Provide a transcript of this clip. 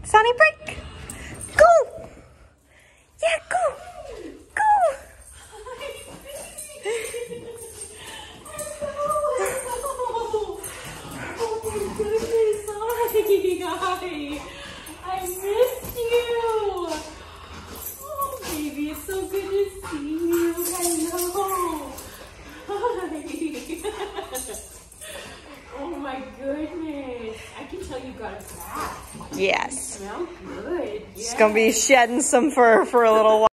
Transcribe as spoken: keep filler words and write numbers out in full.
Sonny, break. Go. Yeah, go. Go. Oh my goodness, hi. I missed you. Oh, baby, it's so good to see you. Hello. Hi. Oh my goodness. I can tell you got a bath. Yes. You smell good. She's gonna be shedding some fur for a little while.